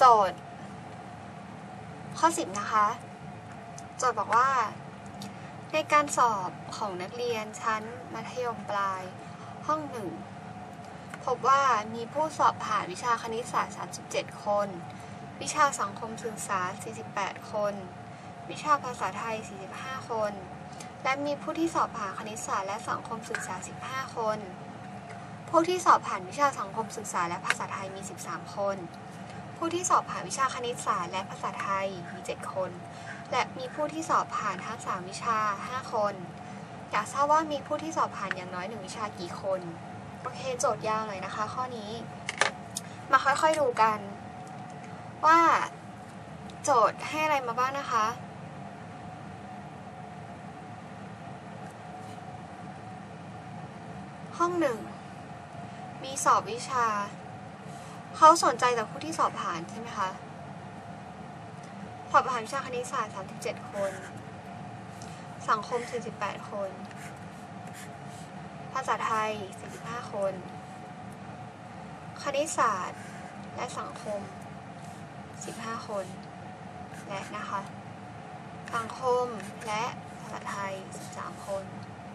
โจทย์ข้อ10นะคะโจทย์บอกว่าในการสอบของนักเรียนชั้นมัธยมปลายห้อง1พบว่ามีผู้สอบผ่านวิชาคณิตศาสตร์37คนวิชาสังคมศึกษา48คนวิชาภาษาไทย45คนและมีผู้ที่สอบผ่านคณิตศาสตร์และสังคมศึกษา15คนผู้ที่สอบผ่านวิชาสังคมศึกษาและภาษาไทยมี13คนผู้ที่สอบผ่านวิชาคณิตศาสตร์และภาษาไทยมี7คนและมีผู้ที่สอบผ่านทั้ง3วิชา5คนอยากทราบว่ามีผู้ที่สอบผ่านอย่างน้อย1วิชากี่คนโอเคโจทย์ยาวหน่อยนะคะข้อนี้มาค่อยๆดูกันว่าโจทย์ให้อะไรมาบ้างนะคะห้อง1มีสอบวิชาเขาสนใจแต่ผู้ที่สอบผ่านใช่ไหมคะสอบผ่านวิชาคณิตศาสตร์37คนสังคม48คนภาษาไทย45คนคณิตศาสตร์และสังคม15คนและนะคะสังคมและภาษาไทย13คน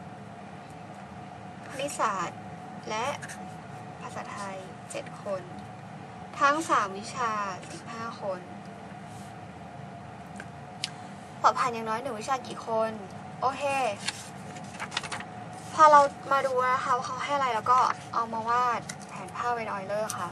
คณิตศาสตร์และภาษาไทย7คนทั้ง3วิชา15คนสอบผ่านอย่างน้อย1วิชากี่คนโอเคพอเรามาดูนะคะว่าเขาให้อะไรแล้วก็เอามาวาดแผนภาพเวนออยเลอร์ค่ะ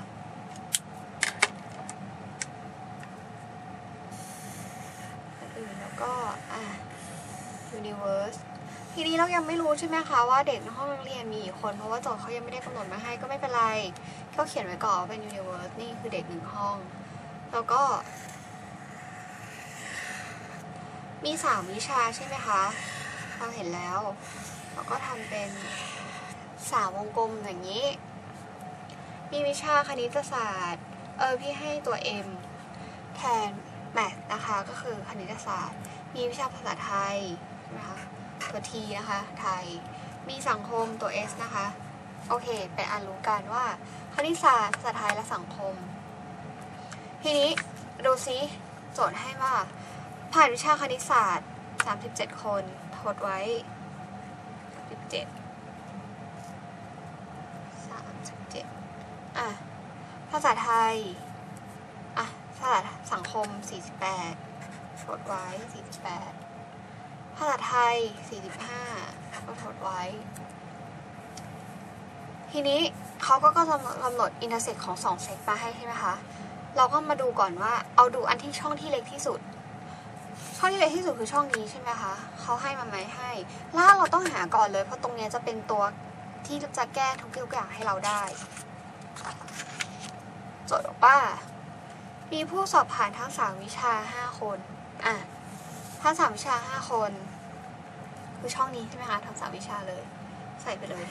อื่นแล้วก็universe ทีนี้เรายังไม่รู้ใช่ไหมคะว่าเด็กในห้องเรียนมีกี่คนเพราะว่าโจทย์เขายังไม่ได้กำหนดมาให้ก็ไม่เป็นไรก็เขียนไว้ก่อนเป็น universe นี่คือเด็ก1ห้องแล้วก็มี3วิชาใช่ไหมคะเราเห็นแล้วเราก็ทำเป็น3วงกลมอย่างนี้มีวิชาคณิตศาสตร์พี่ให้ตัว M แทนแมทนะคะก็คือคณิตศาสตร์มีวิชาภาษาไทยใช่ไหมคะตัว T นะคะไทยมีสังคมตัว S นะคะโอเคไปอ่านรู้กันว่าคณิตศาสตร์ภาษาไทยและสังคมทีนี้ดูซิโจทย์ให้ว่าผ่านวิชาคณิตศาสตร์37คนทดไว้17ภาษาไทยภาษาสังคม48ทดไว้48ภาษาไทย45ก็ทดไว้ทีนี้เขาก็จะกำหนดอินเตอร์เซกของ2เซกมาให้ใช่ไหมคะเราก็มาดูก่อนว่าเอาดูอันที่ช่องที่เล็กที่สุดช่องที่เล็กที่สุดคือช่องนี้ใช่ไหมคะเขาให้มาไหมให้แล้วเราต้องหาก่อนเลยเพราะตรงนี้จะเป็นตัวที่จะแก้ทุกอย่างให้เราได้โจทย์บอกว่ามีผู้สอบผ่านทั้ง3วิชา5คนทั้ง3วิชา5คนคือช่องนี้ใช่ไหมคะทั้ง3วิชาเลยใส่ไปเลย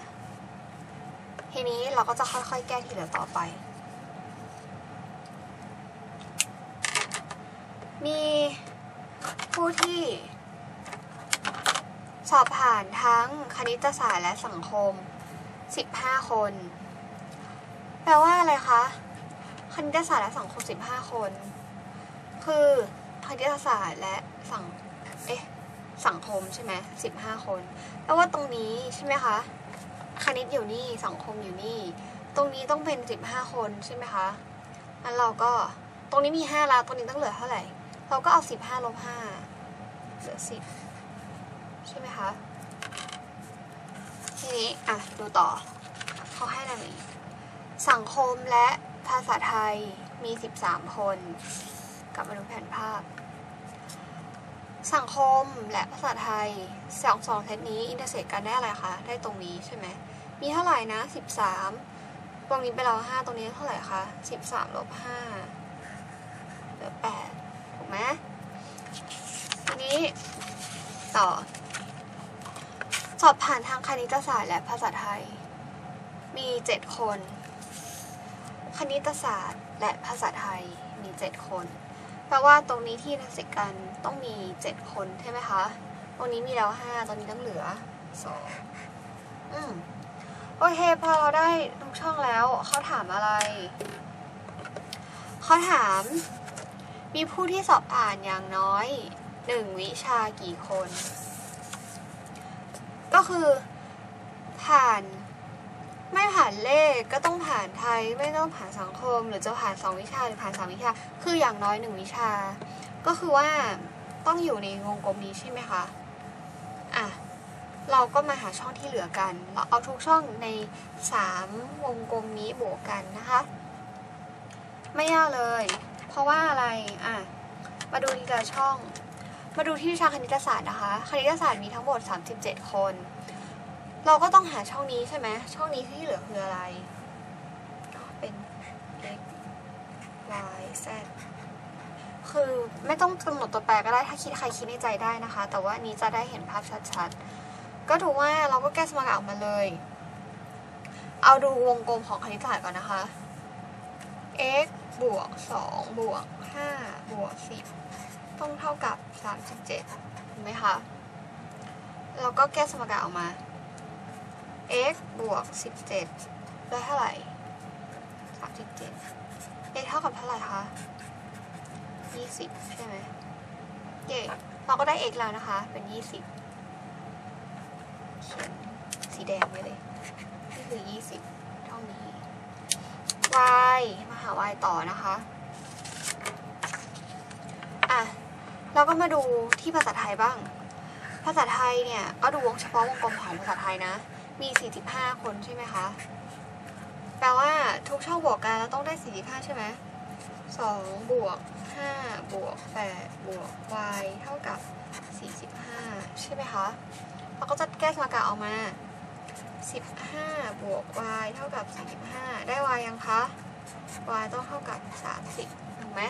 5ทีนี้เราก็จะค่อยๆแก้ทีละต่อไปมีผู้ที่สอบผ่านทั้งคณิตศาสตร์และสังคม15คนแปลว่าอะไรคะคณิตศาสตร์และสังคม15คนคือคณิตศาสตร์และสังคมใช่ไหม15คนแปลว่าตรงนี้ใช่ไหมคะคณิตอยู่นี่สังคมอยู่นี่ตรงนี้ต้องเป็น15คนใช่ไหมคะงั้นเราก็ตรงนี้มี5แล้วตรงนี้ต้องเหลือเท่าไหร่เราก็เอา15ลบ5เหลือ10ใช่ไหมคะทีนี้ดูต่อเขาให้อะไรอีกสังคมและภาษาไทยมี13คนกลับมาดูแผนภาพสังคมและภาษาไทย2เซตนี้อินเตอร์เซกกันได้อะไรคะได้ตรงนี้ใช่ไหมมีเท่าไหร่นะ13ตรงนี้ไปแล้ว5ตรงนี้เท่าไหร่คะ13ลบ5เหลือ8ถูกไหมทีนี้ต่อสอบผ่านทางคณิตศาสตร์และภาษาไทยมี7คนคณิตศาสตร์และภาษาไทยมี7คนแปลว่าตรงนี้ที่อินเตอร์เซกกันต้องมี7คนใช่ไหมคะตรงนี้มีแล้ว5ตรงนี้ต้องเหลือ2โอเคพอเราได้ทุกช่องแล้วเขาถามอะไรเขข้อถามมีผู้ที่สอบผ่านอย่างน้อย1วิชากี่คนก็คือผ่านไม่ผ่านเลขก็ต้องผ่านไทยไม่ต้องผ่านสังคมหรือจะผ่าน2วิชาหรือผ่าน3วิชาคืออย่างน้อย1วิชาก็คือว่าต้องอยู่ในวงกลมนี้ใช่ไหมคะอ่ะเราก็มาหาช่องที่เหลือกันเราเอาทุกช่องใน3วงกลมนี้บวกกันนะคะไม่ยากเลยเพราะว่าอะไรอ่ะมาดูทีละช่องมาดูที่วิชาคณิตศาสตร์นะคะคณิตศาสตร์มีทั้งหมด37คนเราก็ต้องหาช่องนี้ใช่ไหมช่องนี้ที่เหลือคืออะไรเป็น x y z คือไม่ต้องกำหนดตัวแปรก็ได้ถ้าใครคิดในใจได้นะคะแต่ว่านี้จะได้เห็นภาพชัดๆก็ถูกว่าเราก็แก้สมการออกมาเลยเอาดูวงกลมของคณิตศาสตร์ก่อนนะคะ x บวก2บวก5บวก10ต้องเท่ากับ37ถูกไหมคะเราก็แก้สมการออกมา x บวก17ได้เท่าไหร่37 x เท่ากับเท่าไหร่คะ20ใช่ไหมเย่เราก็ได้ x แล้วนะคะเป็น20เขียนสีแดงไว้เลยนี่คือ20เท่านี้ y มาหา y ต่อนะคะอ่ะเราก็มาดูที่ภาษาไทยบ้างภาษาไทยเนี่ยก็ดูเฉพาะวงกลมของภาษาไทยนะมี45คนใช่ไหมคะแปลว่าทุกช่องบวกกันแล้วต้องได้45ใช่ไหม2บวก5บวก8บวก y เท่ากับ45ใช่ไหมคะเราก็จะแก้สมการออกมา15บวก y เท่ากับ45ได้ y ยังคะ y ต้องเท่ากับ30ถูกไหม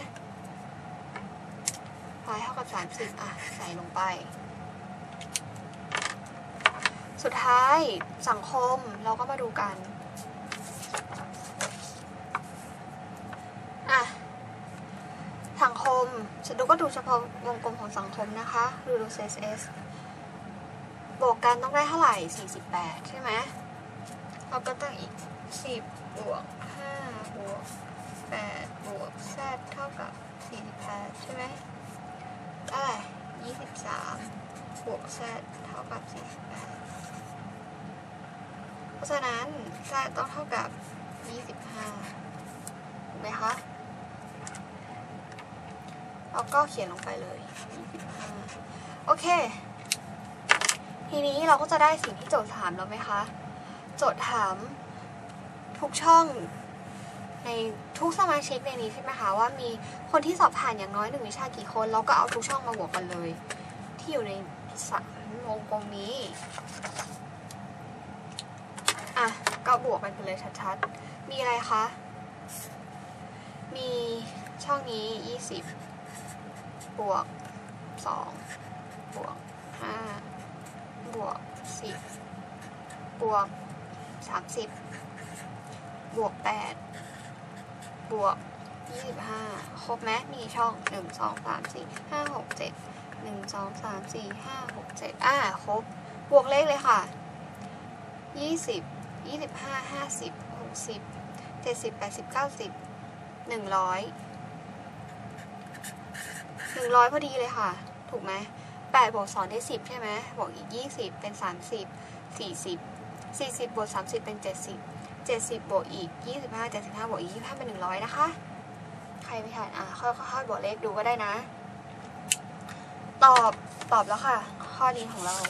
y เท่ากับ30อ่ะใส่ลงไปสุดท้ายสังคมเราก็มาดูกันอ่ะสังคมดูก็ดูเฉพาะวงกลมของสังคมนะคะดู CSS บวกกันต้องได้เท่าไหร่48ใช่ไหมเราก็ต้องอีก10บวก5บวก8บวก z เท่ากับ48ใช่ไหมได้23บวก z เท่ากับ48เพราะฉะนั้น z ต้องเท่ากับ25ถูกไหมคะเราก็เขียนลงไปเลย25โอเคทีนี้เราก็จะได้สิ่งที่โจทย์ถามแล้วไหมคะโจทย์ถามทุกช่องในทุกสมาชิกในนี้ใช่ไหมคะว่ามีคนที่สอบผ่านอย่างน้อย1วิชากี่คนเราก็เอาทุกช่องมาบวกกันเลยที่อยู่ใน3วงกลมนี้อ่ะก็บวกกันไปเลยชัดๆมีอะไรคะมีช่องนี้20บวก2บวก5บวก10บวก30บวก8บวก25ครบไหมมีช่อง1 2 3 4 5 6 7 1 2 3 4 5 6 7ครบบวกเลขเลยค่ะ20 25 50 60 70 80 90 100พอดีเลยค่ะถูกไหม8บวก2ได้10ใช่ไหมบวกอีก20เป็น30 40บวก30เป็น70บวกอีก25 75บวกอีก25เป็น100นะคะใครไม่ทันค่อยๆบวกเลขดูก็ได้นะตอบแล้วค่ะข้อนี้ของเรา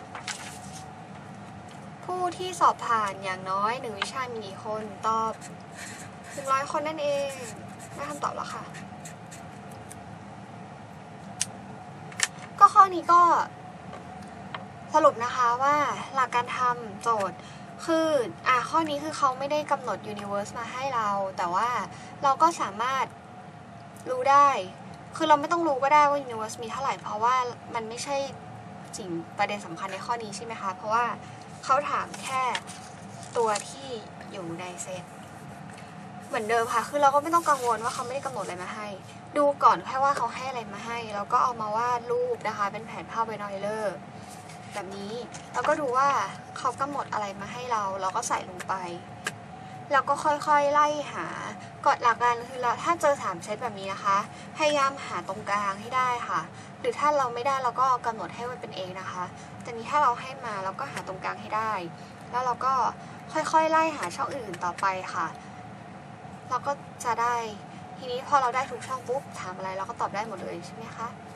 ผู้ที่สอบผ่านอย่างน้อย1วิชามีกี่คนตอบ100คนนั่นเองได้คำตอบแล้วค่ะก็ข้อนี้ก็สรุปนะคะว่าหลักการทำโจทย์คือข้อนี้คือเขาไม่ได้กำหนด universe มาให้เราแต่ว่าเราก็สามารถรู้ได้คือเราไม่ต้องรู้ก็ได้ว่า universe มีเท่าไหร่เพราะว่ามันไม่ใช่สิ่งประเด็นสำคัญในข้อนี้ใช่ไหมคะเพราะว่าเขาถามแค่ตัวที่อยู่ในเซตเหมือนเดิมค่ะคือเราก็ไม่ต้องกังวลว่าเขาไม่ได้กำหนดอะไรมาให้ดูก่อนแค่ว่าเขาให้อะไรมาให้แล้วก็เอามาวาดรูปนะคะเป็นแผนภาพไวนอยเลอร์แบบนี้แล้วก็ดูว่าเขากำหนดอะไรมาให้เราก็ใส่ลงไปแล้วก็ค่อยๆไล่หากฎหลักการคือเราถ้าเจอ3เซตแบบนี้นะคะพยายามหาตรงกลางให้ได้ค่ะหรือถ้าเราไม่ได้เราก็กำหนดให้มันเป็นเองนะคะแต่นี้ถ้าเราให้มาเราก็หาตรงกลางให้ได้แล้วเราก็ค่อยๆไล่หาช่องอื่นต่อไปค่ะเราก็จะได้ทีนี้พอเราได้ทุกช่องปุ๊บถามอะไรเราก็ตอบได้หมดเลยใช่ไหมคะ